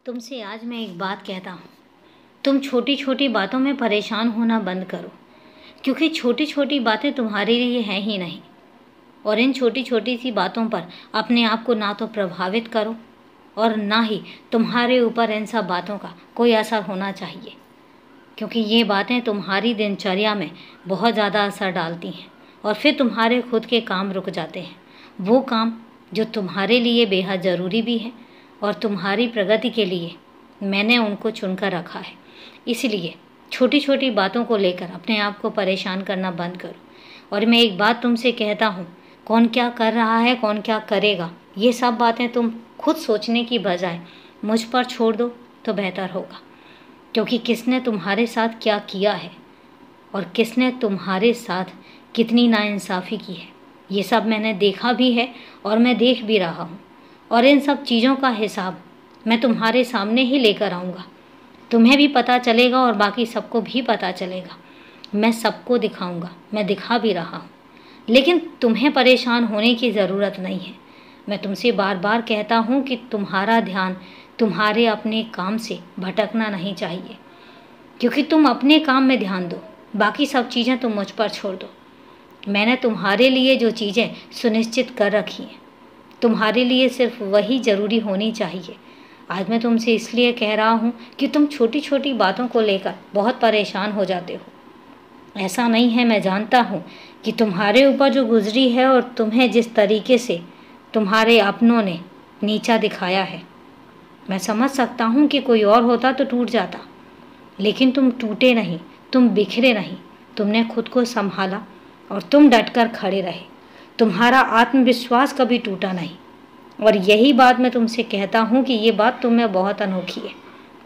तुमसे आज मैं एक बात कहता हूँ। तुम छोटी छोटी बातों में परेशान होना बंद करो, क्योंकि छोटी छोटी बातें तुम्हारे लिए हैं ही नहीं। और इन छोटी छोटी सी बातों पर अपने आप को ना तो प्रभावित करो और ना ही तुम्हारे ऊपर इन सब बातों का कोई असर होना चाहिए, क्योंकि ये बातें तुम्हारी दिनचर्या में बहुत ज़्यादा असर डालती हैं और फिर तुम्हारे खुद के काम रुक जाते हैं। वो काम जो तुम्हारे लिए बेहद ज़रूरी भी है और तुम्हारी प्रगति के लिए मैंने उनको चुनकर रखा है। इसलिए छोटी छोटी बातों को लेकर अपने आप को परेशान करना बंद करो। और मैं एक बात तुमसे कहता हूँ, कौन क्या कर रहा है, कौन क्या करेगा, ये सब बातें तुम खुद सोचने की बजाय मुझ पर छोड़ दो तो बेहतर होगा। क्योंकि किसने तुम्हारे साथ क्या किया है और किसने तुम्हारे साथ कितनी नाइंसाफ़ी की है, ये सब मैंने देखा भी है और मैं देख भी रहा हूँ। और इन सब चीज़ों का हिसाब मैं तुम्हारे सामने ही लेकर आऊँगा। तुम्हें भी पता चलेगा और बाकी सबको भी पता चलेगा। मैं सबको दिखाऊँगा, मैं दिखा भी रहा हूँ। लेकिन तुम्हें परेशान होने की ज़रूरत नहीं है। मैं तुमसे बार बार कहता हूँ कि तुम्हारा ध्यान तुम्हारे अपने काम से भटकना नहीं चाहिए, क्योंकि तुम अपने काम में ध्यान दो, बाकी सब चीज़ें तुम मुझ पर छोड़ दो। मैंने तुम्हारे लिए जो चीज़ें सुनिश्चित कर रखी हैं, तुम्हारे लिए सिर्फ वही ज़रूरी होनी चाहिए। आज मैं तुमसे इसलिए कह रहा हूँ कि तुम छोटी छोटी बातों को लेकर बहुत परेशान हो जाते हो। ऐसा नहीं है, मैं जानता हूँ कि तुम्हारे ऊपर जो गुजरी है और तुम्हें जिस तरीके से तुम्हारे अपनों ने नीचा दिखाया है, मैं समझ सकता हूँ कि कोई और होता तो टूट जाता। लेकिन तुम टूटे नहीं, तुम बिखरे नहीं। तुमने खुद को संभाला और तुम डटकर खड़े रहे। तुम्हारा आत्मविश्वास कभी टूटा नहीं। और यही बात मैं तुमसे कहता हूँ कि ये बात तुम में बहुत अनोखी है।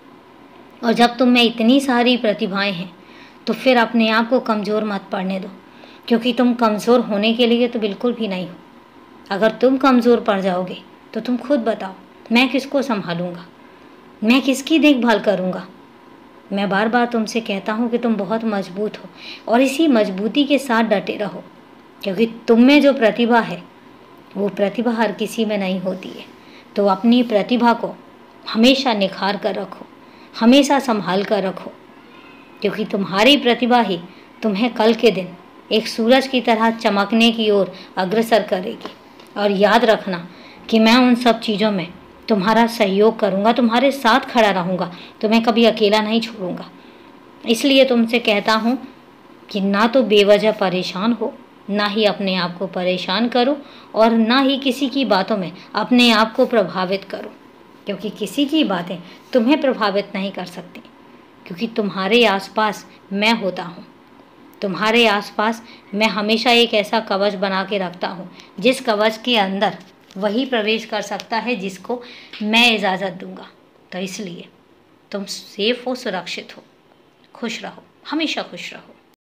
और जब तुम में इतनी सारी प्रतिभाएं हैं तो फिर अपने आप को कमज़ोर मत पड़ने दो, क्योंकि तुम कमज़ोर होने के लिए तो बिल्कुल भी नहीं हो। अगर तुम कमज़ोर पड़ जाओगे तो तुम खुद बताओ, मैं किसको संभालूंगा, मैं किसकी देखभाल करूँगा। मैं बार बार तुमसे कहता हूँ कि तुम बहुत मजबूत हो और इसी मजबूती के साथ डटे रहो, क्योंकि तुम में जो प्रतिभा है वो प्रतिभा हर किसी में नहीं होती है। तो अपनी प्रतिभा को हमेशा निखार कर रखो, हमेशा संभाल कर रखो, क्योंकि तुम्हारी प्रतिभा ही तुम्हें कल के दिन एक सूरज की तरह चमकने की ओर अग्रसर करेगी। और याद रखना कि मैं उन सब चीज़ों में तुम्हारा सहयोग करूँगा, तुम्हारे साथ खड़ा रहूँगा, तुम्हें कभी अकेला नहीं छोड़ूंगा। इसलिए तुमसे कहता हूँ कि ना तो बेवजह परेशान हो, ना ही अपने आप को परेशान करो और ना ही किसी की बातों में अपने आप को प्रभावित करो, क्योंकि किसी की बातें तुम्हें प्रभावित नहीं कर सकती। क्योंकि तुम्हारे आसपास मैं होता हूँ, तुम्हारे आसपास मैं हमेशा एक ऐसा कवच बना के रखता हूँ जिस कवच के अंदर वही प्रवेश कर सकता है जिसको मैं इजाज़त दूंगा। तो इसलिए तुम सेफ हो, सुरक्षित हो, खुश रहो, हमेशा खुश रहो।